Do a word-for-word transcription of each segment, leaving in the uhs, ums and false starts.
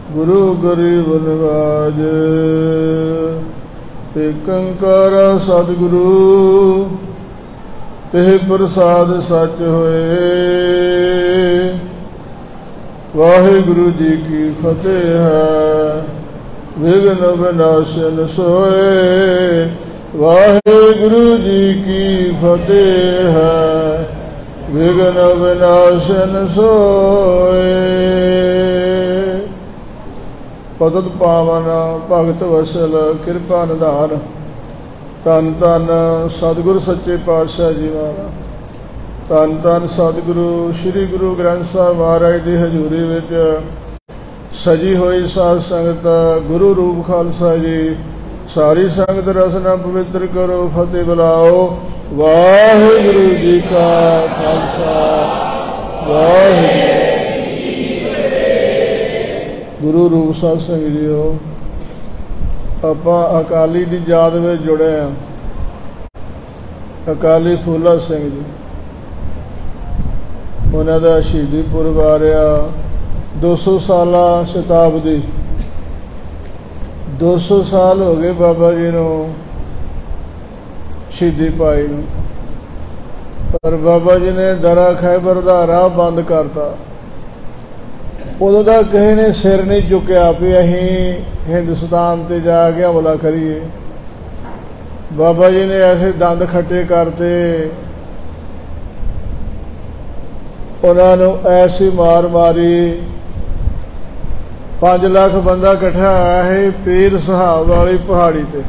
गुरु गरीब निवाज। एक ओंकार सतगुरु तेह प्रसाद सच होए। वाहिगुरु जी की फतेह है, विघ्न विनाशन सोए। वाहिगुरु जी की फतेह है, विघ्न विनाशन सोए। पतत पावन भगत वसल कृपा निधान। धन धन सतगुरु सच्चे पातशाह जी महाराज। धन धन सतगुरु श्री गुरु ग्रंथ साहिब महाराज की हजूरी विच सजी हुई साध संगत गुरु रूप खालसा जी। सारी संगत रसना पवित्र करो, फतेह बुलाओ। वाहिगुरु जी का खालसा, वाहिगुरू। गुरु रूप साध संगत जीओ, आपां अकाली दी याद में जुड़े हैं। अकाली फूला सिंह जी, उन्हों का शहीदी पुरब आ रहा। दो सौ साला शताब्दी, दो सौ साल हो गए बाबा जी को शहीदी पाई नूं। पर बाबा जी ने दरा खैबर का राह बंद करता। उदों का किसी ने सिर नहीं चुकया भी असीं हिंदुस्तान ते जाके हमला करिए। बाबा जी ने ऐसे दंद खट्टे करते, उन्होंने ऐसी मार मारी। पांच लाख बंदा इकट्ठा आया है पीर सुहाब वाली पहाड़ी ते।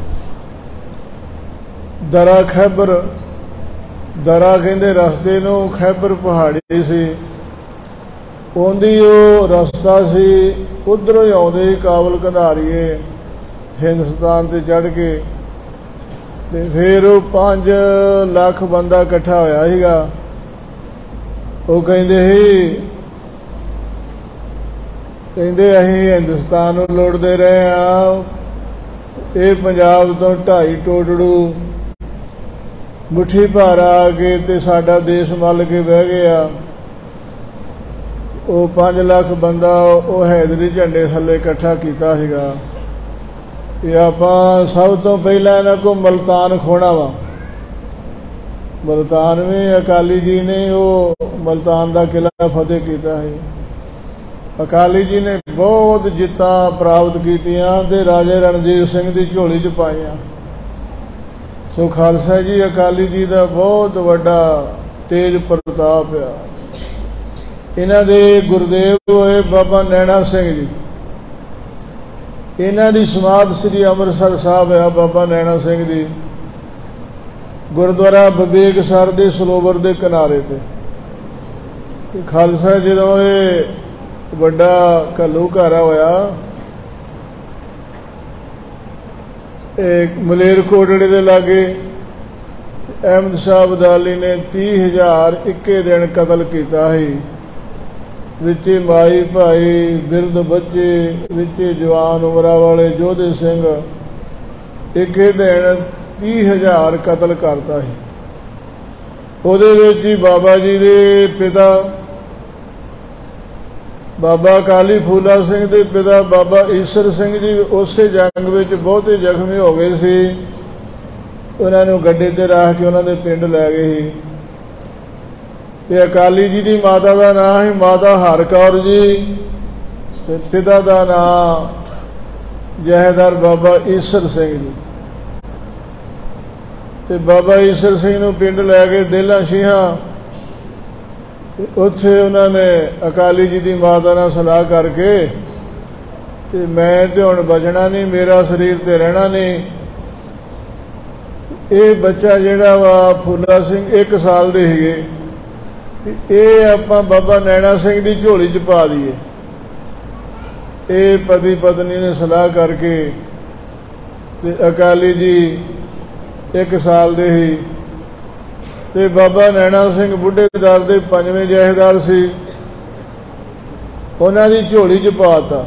दरा खैबर, दरा कहते रस्ते नूं, खैबर पहाड़ी सी। उन्दी वो रस्ता सी, उधरों ही आउंदे काबल कंधारीए हिंदुस्तान ते चढ़ के। ते फिर वो पांच लाख बंदा इकट्ठा होया सीगा। वो कहंदे ही कहंदे असीं हिंदुस्तान नूं लुटदे रहे हां। ये पंजाब तो ढाई टोटड़ू मुट्ठी भार आ के ते साडा देश मल के बह गया। वो पांच लाख बंदा वो हैदरी झंडे थले इकट्ठा किया सीगा कि आपां सब तो पहला इन्हां को मुल्तान खोना वा। मुल्तान में अकाली जी ने वो मुल्तान का किला फतेह किया है। अकाली जी ने बहुत जित्तां प्राप्त कीतियां ते राजे रणजीत सिंह की झोली च पाईयां। सो खालसा जी अकाली जी का बहुत वड्डा तेज प्रताप आ। इन्हां दे गुरदेव होए बाबा नैना सिंह जी। इन्हां दी समाध श्री अमृतसर साहब है। बाबा नैना सिंह जी गुरुद्वारा विवेक सर दे सरोवर दे किनारे ते। खालसा जदों ये वड्डा घल्लूघारा होया, मलेरकोटड़े दे लागे अहमद शाह अब्दाली ने तीह हजार इक्के दिन कतल किया ही। विचे माई भाई, बिरद बच्चे, विचे जवान उमरा वाले जोधे सिंह एक दिन तीह हजार कतल करता है। उहदे विच ही बाबा जी दे पिता बाबा अकाली फूला सिंह के पिता बाबा ईसर सिंह जी उस जंग में बहुते जख्मी हो गए सी। उन्होंने गड्डे ते रख के उन्होंने पिंड लै गए ही। ते अकाली जी की माता का नाम है माता हर कौर जी, ते पिता का नाम जहदार बाबा ईसर सिंह जी। ते बाबा ईसर सिंह नूं पिंड लै गए देला छीहां। उत्थे उन्होंने अकाली जी की माता नाल सलाह करके कि मैं तो हुण बचना नहीं, मेरा शरीर तो रहना नहीं। ये बच्चा जिहड़ा वा फूला सिंह एक साल दे सीगे, ये आपां बाबा नैना सिंह की झोली च पा दईए। ये पति पत्नी ने सलाह करके ते अकाली जी एक साल दे ही ते बाबा नैना सिंह बुढ़ेदार दे पंजवें जहेदार सी, उन्हां दी झोली च पाता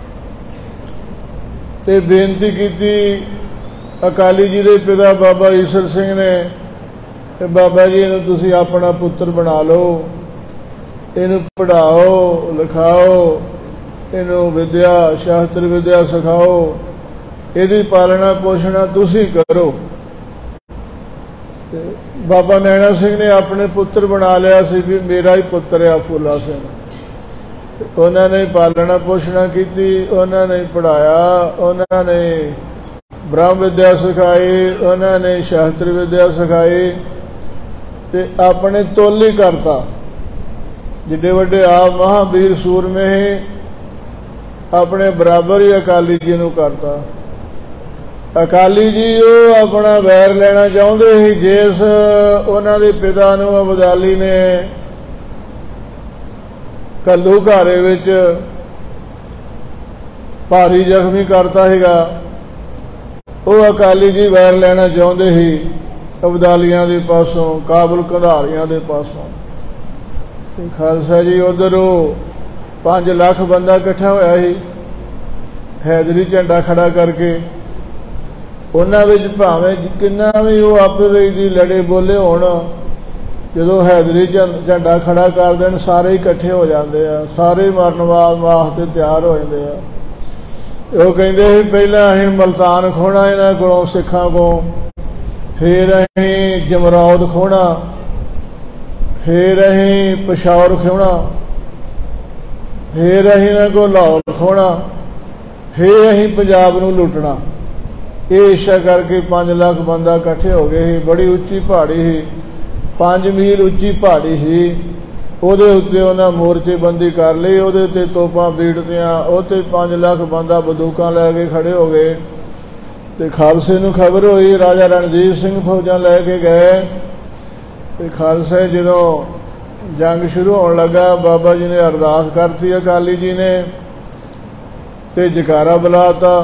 ते बेनती की अकाली जी के पिता बाबा ईसर सिंह ने, बाबा जी इन्हूं तुसीं अपना पुत्र बना लो, इनू पढ़ाओ लिखाओ, इनू विद्या शास्त्र विद्या सिखाओ, इहदी पालना पोषणा तुसीं करो। ते बाबा नैना सिंह ने अपने पुत्र बना लिया सी भी मेरा ही पुत्र आ फूला सिंह। उन्होंने पालना पोषणा की, उन्होंने पढ़ाया, उन्होंने ब्रह्म विद्या सिखाई, उन्होंने शास्त्र विद्या सिखाई, ते अपने तुल ही करता। जिड्डे वड्डे आप महावीर सूरमे ही अपने बराबर ही अकाली जी नूं करता। अकाली जी वो अपना वैर लेना चाहते ही, जिस उन्हां दे पिता नूं अबदाली ने कल्लू घारे विच भारी जख्मी करता हैगा, वो अकाली जी वैर लेना चाहते ही अबदालियां दे पासों, काबुल कंधारियां दे पासों। खालसा जी उधरों पांच लाख बंदा इकट्ठा होया ही, हैदरी झंडा खड़ा करके। उन्हां विच भावें किन्ना भी वो आपे विच दी लड़े बोले होण, जदों हैदरी झंडा खड़ा कर देण सारे इकट्ठे हो जाते हैं, सारे मरन वास्ते तैयार हो जाते हैं। वो कहते पहला असीं मुल्तान खोना इन्हां कोलों सिखां को, फिर असीं जमरौद खोना, फिर असीं पेशावर खोना, फिर असीं इन्हां को लाहौर खोना, फिर असीं पंजाब नूं लुटना। ये इच्छा करके पांच लाख बंदा इकट्ठे हो गए ही। बड़ी उच्ची पहाड़ी ही, पांच मील उच्ची पहाड़ी ही। ਉਹਦੇ ਉੱਤੇ ਉਹਨਾਂ मोर्चेबंदी कर ली, ਉਹਦੇ ਤੇ ਤੋਪਾਂ ਬੀੜਦੀਆਂ, ਉਹ ਤੇ पांच लाख बंदा बंदूकां लै के खड़े हो गए। ਤੇ ਖਾਲਸੇ ਨੂੰ खबर हुई, राजा रणजीत सिंह फौजां लै के गए। ਤੇ ਖਾਲਸੇ ਜਦੋਂ जंग शुरू होने लगा, बाबा जी ने अरदास करती अकाली जी ने, ते जकारा बुलाता।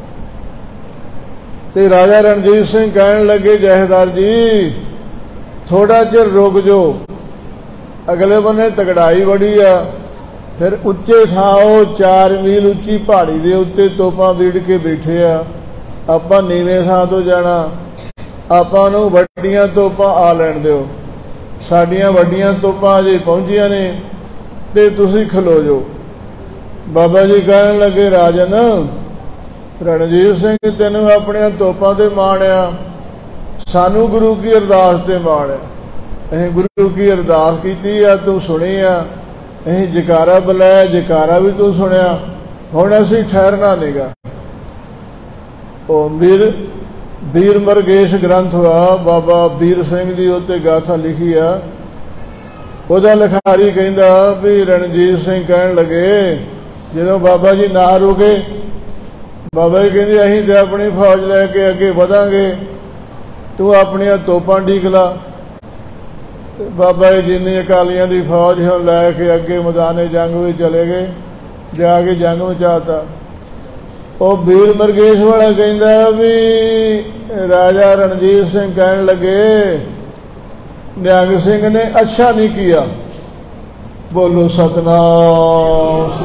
ते राजा रणजीत सिंह कहन लगे, जहदार जी थोड़ा चिर रुक जो, अगले बने तगड़ाई बड़ी आ। फिर उच्चे थाओ चार मील उच्ची पहाड़ी दे उत्ते तोपां बीड़ के बैठे आ, आपां नीवें थां तो जाना, आपां नूं वड्डियां तोपां आ लैण दिओ, साडियां वड्डियां तोपां अजे पहुंचियां ने ते तुसीं खलो जो। बाबा जी कहन लगे, राजन रणजीत सिंह तैनूं अपणियां तोपां ते माण आ, सानू गुरु की अरदास ते माण आ। असीं गुरु की अरदास की आ, तू सुनी आ, असीं जकारा बुलाया, जकारा भी तू सुनिया, हुण असीं ठहरना नहींगा। ओ वीर वीर मरगेश ग्रंथ हुआ, बाबा वीर सिंह जी उत्ते गाथा लिखी आ। उहदा लिखारी कहंदा भी रणजीत सिंह कहण लगे, जदों बाबा जी ना रुके, बाबा जी कहंदे असीं ते अपनी फौज लैके अगे वधांगे, तू अपनियां तोपां ढीक ला। बाबा जी जिन्नी अकालियां दी फौज हम लैके अगे मैदाने जंग में चले गए, जाके जंग मचाता। वो वीर मरगेश वाला कहंदा भी राजा रणजीत सिंह कहन लगे, निहंग सिंह ने अच्छा नहीं किया। बोलो सतनाम।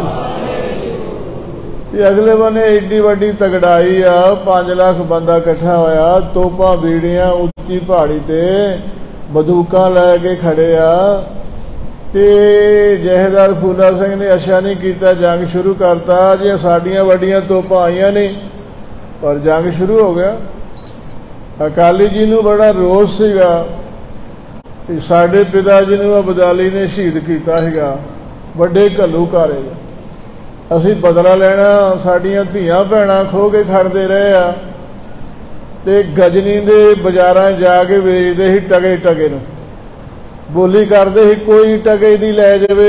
अगले बने एडी वड्डी तगड़ाई आ, पांच लाख बंदा इकट्ठा होया, तोपां बीड़ियां उच्ची पहाड़ी ते बंदूकां लैके खड़े आ। ते जहदार फूला सिंह ने अच्छा नहीं किया, जंग शुरू करता। जे साडियां वड्डियां तोपां आईयां नहीं, पर जंग शुरू हो गया। अकाली जी नूं बड़ा रोस सीगा कि साडे पिता जी नूं अबदाली ने शहीद किया हैगा, वड्डे घल्लू घारे असीं बदला लेना, साडियां धीआं भैणां खो के खड़दे रहे आ। ते गजनी दे बाजारां जाके वेचदे ही टके टके नूं, बोली करदे ही कोई टके दी लै जावे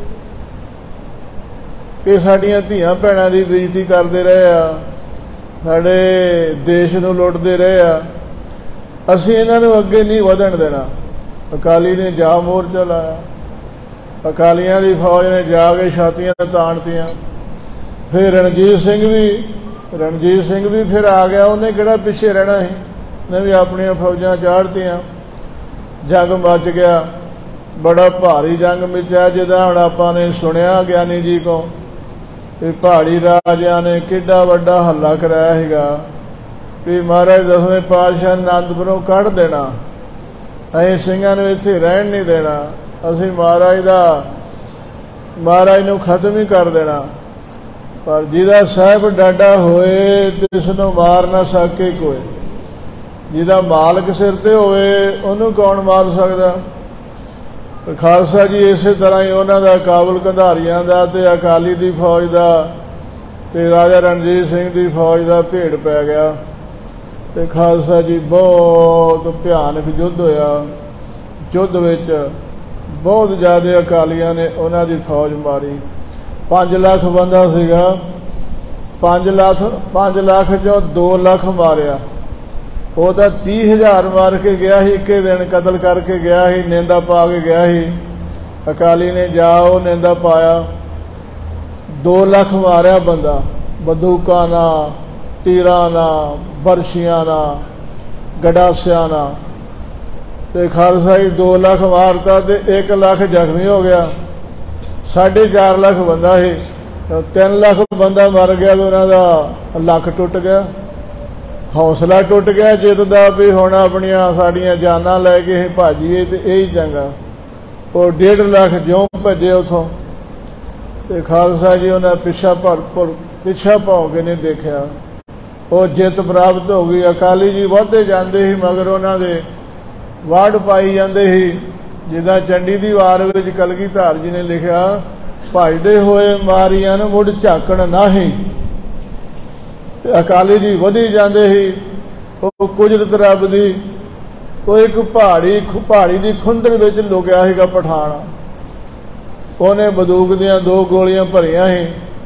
कि साडियां धीआं भैणां दी बेइज्जती करदे रहे आ, साडे देश नूं लुटदे रहे आ, असीं इन्हां नूं अगे नहीं वधण देना। अकाली ने जा मोर्चा लाया, अकालियां दी फौज ने जाके छातियां ताणतियां। फिर रणजीत सिंह भी रणजीत सिंह भी फिर आ गया, उन्हें किहड़ा पिछे रहना है, उन्हें भी अपनियां फौजां चाढ़तियां। जंग मच गया, बड़ा भारी जंग मचा, जिदा हुण आपां ने सुनिया ज्ञानी जी को कि पहाड़ी राजियां ने किड्डा वड्डा हल्ला कराया हैगा भी महाराज दसवें पातशाह आनंदपुरों कढ़ देना, असीं सिंघां नूं इत्थे रहण नहीं देना, असीं महाराज दा महाराज नूं खत्म ही कर देना। पर जिहदा साहिब डाडा होए तिसनों मार ना सके कोई। जिहदा मालक सिर ते होए उहनूं कौन मार सकदा। खालसा जी इस तरह ही उन्हां दा काबुल कंधारियां दा ते अकाली दी फौज दा ते राजा रणजीत सिंह दी फौज दा भेड़ पै गया ते खालसा जी बहुत भयानक युद्ध होया। युद्ध विच बहुत ज़्यादा अकालियां ने उन्हां दी फौज मारी। पाँच लाख बंदा सीगा, पाँच लाख पाँच लाख चों दो लाख मारिया। वो तो तीह हज़ार मार के गया ही, एक दिन कतल करके गया ही, नेंदा पा के गया ही। अकाली ने जाओ नेंदा पाया, दो लाख मारिया बंदा, बंदूकां ना, तीरां ना, बरछियां ना, गडासियां ना। ते खालसा जी दो लाख मारता ते एक लाख जख्मी हो गया। साढ़े चार लाख बंदा ही, तीन लाख बंदा मर गया तो उन्हां दा लक टुट गया, हौसला टुट गया जित का भी हुण अपनियां साड़ियां जानां लैके असीं भाजीए तो यही चंगा। और डेढ़ लाख ज्यों भजे उथों ते खालसा जी उन्हें पिछा भर भर पिछा भाव के नहीं देखा। वो जित प्राप्त हो गई। अकाली जी वधदे जांदे ही मगर उन्हां दे वाड़ पाई जांदे ही। जिदा चंडी दी वार विच कलगीधर जी ने लिखा, भजदे होए मारियां नूं मुड़ झाकण नाहीं। ते अकाली जी वधी जांदे ही। वो कुदरत रब दी वो एक पहाड़ी पहाड़ी की खुंदड़ विच लुकिया सीगा पठान। उन्हें बंदूक दियां दो गोलियां भरियां ही।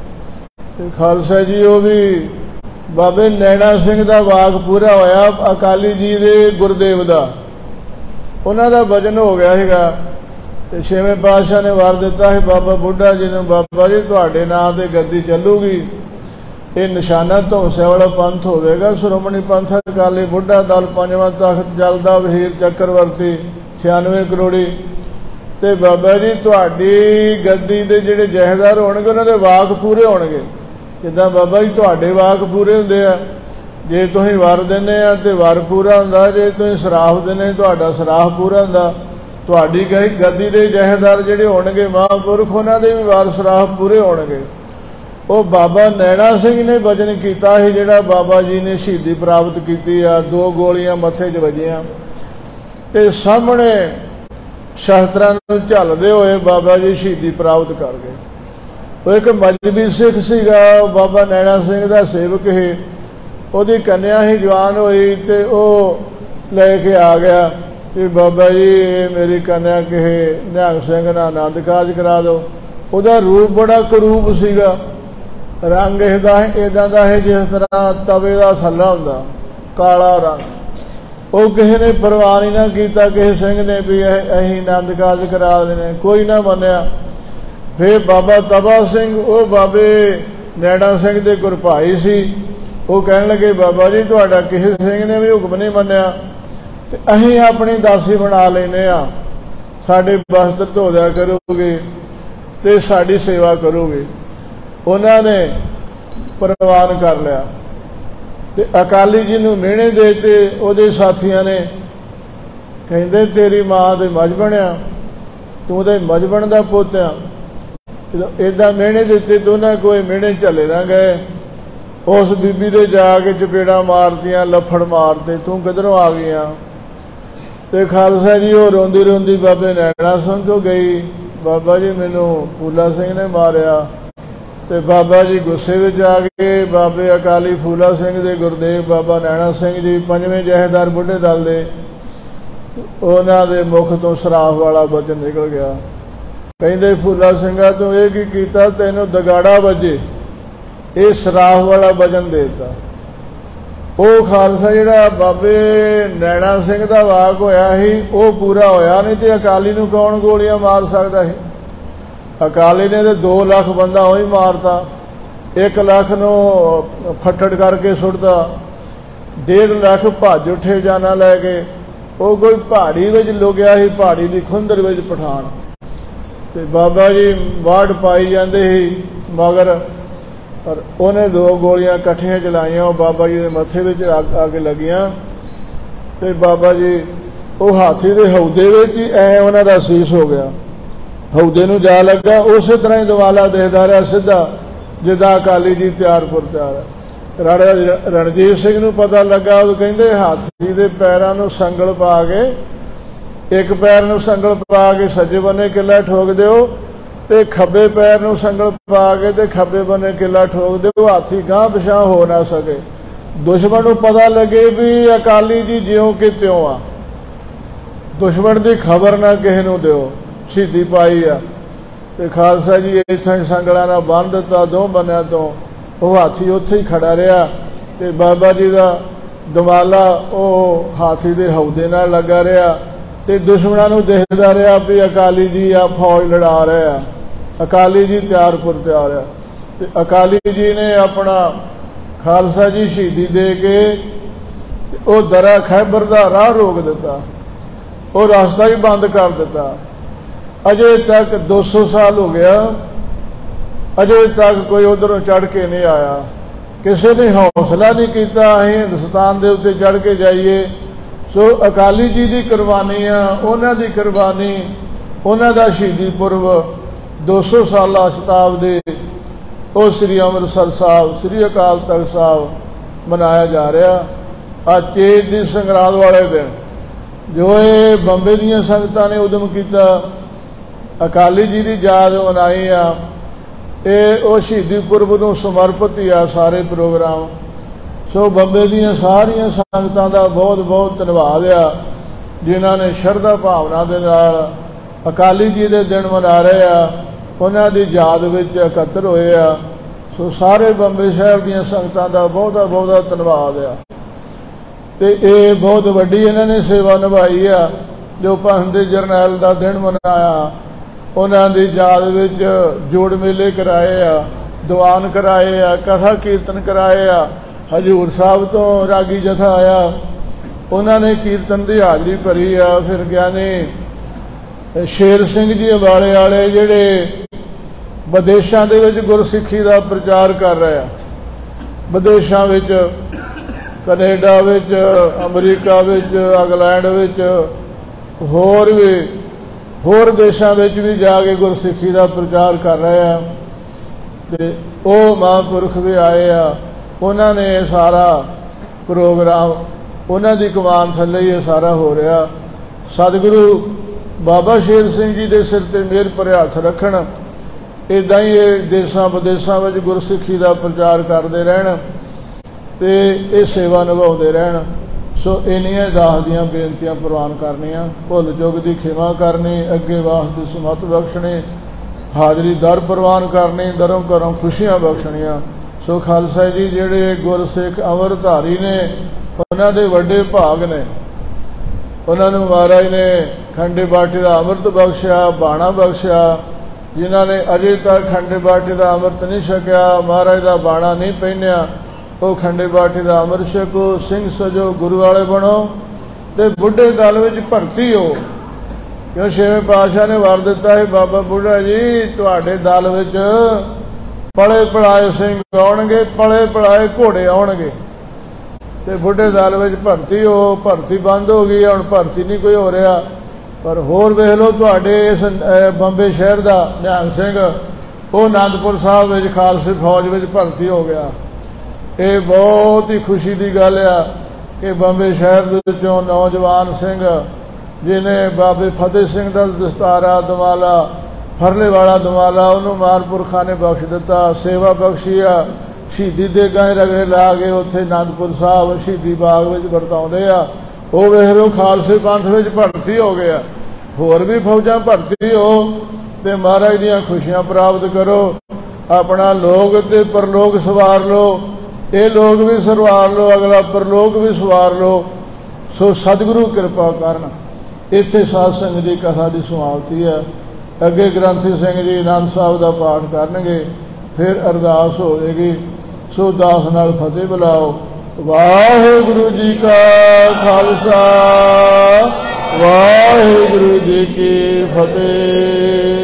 ते खालसा जी वो भी बाबे नैना सिंह दा वाक पूरा होया अकाली जी दे गुरदेव दा। उन्हां दा वजन हो गया सीगा। ते छेवें पातशाह ने वार दिता है बाबा बुढ़ा जी ने, बाबा जी तुहाडे नां ते गद्दी चलूगी, ये निशाना धौंसे वाला पंथ होगा। श्रोमणी पंथ अकाली बुढ़ा दल पंजवां तख्त चलदा वहीर चक्रवर्ती छियानवे करोड़ी। ते बाबा जी तुहाडी गद्दी दे जिहड़े जहेदार होणगे उन्हां दे वाक पूरे होणगे। जिद्दां बाबा जी तुहाडे वाक पूरे हुंदे आ, जे तुसीं वर दिंदे आ ते वर पूरा हुंदा, जे तुसीं सराफ दिंदे तुहाडा सराफ पूरा हुंदा। तुहाडी गद्दी दे जहेदार जिहड़े होणगे महापुरख उन्हां दे भी वार सराफ पूरे होणगे। वो बाबा नैना सिंह ने वजन किया है जिहड़ा बाबा जी ने शहीदी प्राप्त की आ। दो गोलियां मथे च वजियां ते सामने शस्त्रां नूं झलदे होए बाबा जी शहीदी प्राप्त कर गए। वो एक मजहबी सिख सीगा, बाबा नैना सिंह दा सेवक ही। उहदी कन्या ही जवान होई ते ओह लैके आ गया कि बाबा जी मेरी कन्या कहे निहंग सिंह नाल आनंद कारज करा दो। उहदा रूप बड़ा करूप सीगा, रंग इसदा इदां दा है जिस तरह तवे का थल्ला हुंदा, काला रंग। वो किसी ने परवाह नहीं ना किया, किसी सिंह ने भी असीं आनंद कारज करा देने, कोई ना मन्निया। फिर बाबा तबा सिंह वो बाबे नैना सिंह दे गुरभाई सी, वो कहण लगे बाबा जी तुहाडा किसी सिंह ने भी हुक्म नहीं मन्निया ते असीं अपनी दासी बना लैने आ, साडे वस्त्र धो दिया करोगे ते साडी सेवा करोगे। उन्होंने प्रवान कर लिया ते अकाली जी नूं मिहणे देते। उहदे साथियां ने कहंदे तेरी मां दे मजबणिया, तू दे मजबण दा पुੱਤ आ। इदां मिहणे दिते तो उन्हें कोई मिहणे झले ना गए। उस बीबी दे जाके चपेड़ा मारतियां, लफड़ मारते, तू किधरों आ गई आ। ते खालसा जी वो रोंदी रोंदी बाबे नैना सिंह को गई, बाबा जी मैनू फूला सिंह ने मारिया। ते बाबा जी गुस्से में आ गए। बाबे अकाली फूला सिंह दे गुरदेव बाबा नैना सिंह जी पंजवें जहेदार बुढ़े दल दे, उन्हां दे मुख तो सराफ वाला वचन निकल गया। कहंदे फूला सिंघा तू ये की कीता, तैनूं दगाड़ा वजे, ये सराफ वाला वचन देता। वो खालसा जिहड़ा बाबे नैना सिंह दा वाक होया ही वो पूरा होया नहीं ते अकाली नूं कौन गोलियां मार सकदा है। अकाली ने तो दो लाख बंदा वही मारता, एक लाख नूं फट्टड़ करके सुटदा, डेढ़ लाख भज उठे जाना लैके। वो कोई पहाड़ी विच लुकिया ही, पहाड़ी की खुंदर विच पठान ते बाबा जी वाड़ पाई जाते ही मगर। पर उन्हें दो गोलियां कट्ठियां चलाइया, बाबा जी के मथे विच आके लगियां ते बाबा जी वो हाथी के हौदे विच ही ऐ उन्हां दा शीश हो गया। हौदे नूं जा लगा, उस तरह ही दवाला देखदा रहा सीधा जिदा अकाली जी तैयार पुर तैयार है। राणा रणजीत सिंह नूं पता लगा, वो कहंदे हाथी दे पैरां नूं संगल पा के, एक पैर नूं संगल पा के सज्जे बने किला ठोक दिओ ते खब्बे पैर नूं संगल पा के ते खब्बे बने किला ठोक दिओ, हाथी गांह पिछां हो ना सके। दुश्मन नूं पता लगे भी अकाली जी ज्यों कि त्यों आ, दुश्मन की खबर ना किसी नूं दिओ, शहीदी पाई आ। ते खालसा जी इत्थां संगलां नाल बन्ध दिता दो बन्निआं तो, वो हाथी उत्थे ही खड़ा रहा ते बाबा जी का दमाला वो हाथी के हौदे नाल लगा रहा ते दुश्मनों नूं दिखदा रहा भी अकाली जी आ फौज लड़ा रहे आ, अकाली जी तैयार पुर तैयार आ। ते अकाली जी ने अपना खालसा जी शहीदी दे के वो दरा खैबर का राह रोक दिता, वो रास्ता ही बंद कर दिता। अजे तक दो सौ साल हो गया, अजे तक कोई उधरों चढ़ के नहीं आया, किसी ने हौसला नहीं किया असीं हिंदुस्तान के उत्ते चढ़ के जाइए। सो अकाली जी की कुर्बानी आ, उन्हां दी कुर्बानी, उन्हां दा शहीदी पुरब दो सौ साला शताब्दी वो श्री अमृतसर साहब श्री अकाल तख्त साहब मनाया जा रहा। अज चेत दी संगरांद वाले दिन जो ये बंबे दीयां संगतां ने उदम किया, अकाली जी की याद मनाई आ, ये वो शहीदी पुरब नूं समर्पित ही आ सारे प्रोग्राम। सो बंबे दीयां सारियां संगतां दा बहुत बहुत धन्नवाद आ, जिन्हां ने शरधा भावना दे नाल अकाली जी दे दिन मना रहे आ, उन्हां दी याद विच इकत्तर होए आ। सो सारे बंबे शहर दीयां संगतां दा बहुत बहुत धन्नवाद आ। ते ये बहुत वड्डी इन्हां ने सेवा निभाई आ, जो पंथ दे जरनैल दा दिन मनाया, उन्हां दी याद विच जोड़ मेले कराए आ, दीवान कराए आ, कथा कीर्तन कराए आ। हजूर साहब तो रागी जथा आया, उन्होंने कीर्तन की हाजरी भरी आ। फिर ज्ञानी शेर सिंह जी अबाले वाले जिहड़े विदेशों के गुरसिखी का प्रचार कर रहे हैं, विदेशों में कनेडा विच, अमरीका विच, इंग्लैंड विच, होर भी होर देशों में भी जाके गुरसिखी का प्रचार कर रहे हैं। तो वो महापुरख भी आए आ, उन्होंने सारा प्रोग्राम उन्हों की कमान थले ये सारा हो रहा। सतगुरु बाबा शेर सिंह जी के सिर पर मेहर भरे हथ रखन, इदा ही ये देशों विदेशों में गुरसिखी का प्रचार करते रहन ते ये सेवा निभाते रहन। सो इन्नियां दास दियां बेनतियां प्रवान करनियां, भुल चुक की खिमा करनी, अगे वास्ते समत बख्शनी, हाजरी दर प्रवान करनी, दरों घरों खुशियां बख्शनियां। सो खालसा जी जिहड़े गुरसिख अमरधारी ने, उन्होंने वड्डे भाग ने, उन्होंने महाराज ने खंडे बाटे का अमृत बख्शिया, बाणा बख्शिया। जिन्होंने अजे तक खंडे बाटे का अमृत नहीं छकिया, महाराज का बाणा नहीं पहनिया, वो खंडे बाटे का अमृत छको, सिंह सजो, गुरु वाले बनो ते बुढ़े दल विच भर्ती हो। क्यों छेवें पातशाह ने वर दिता है, बाबा बुढ़ा जी तुहाडे दल विच पले पढ़ाए सिंह आउणगे, पले पढ़ाए घोड़े आउणगे ते बुढ़े दल विच भर्ती हो। भर्ती बंद हो गई, हुण भर्ती नहीं कोई हो रहा। पर होर वेख लो तुहाडे इस बंबे शहर का निहंग सिंह, वो आनंदपुर साहब विच खालसे फौज विच भर्ती हो गया। ये बहुत ही खुशी की गल आ कि बंबे शहर विचों नौजवान सिंह जिन्हें बाबे फतेह सिंह का दस्तारा दमाला फरले वाला दमाला उन्होंने मानपुरखा ने बख्श दिता, सेवा बख्शी आ। शहीदी दे गए रगड़े ला के उत्थे आनंदपुर साहब शहीदी बाग में वरताउंदे आ। वो वेख लो खालसे पंथ में भर्ती हो गया। होर भी फौजां भर्ती हो ते महाराज दियां खुशियां प्राप्त करो, अपना लोग ते परलोक सवार लो, ये लोग भी सवार लो, अगला परलोक भी सवार लो। सो सतगुरु कृपा करन। इत्थे सत्संग की कथा की समाप्ति है। अगे ग्रंथी सिंह जी आनंद साहब का पाठ करनगे, फिर अरदास होगी। सो दास नाल फतेह बुलाओ। वाहिगुरु जी का खालसा, वाहिगुरु जी की फतेह।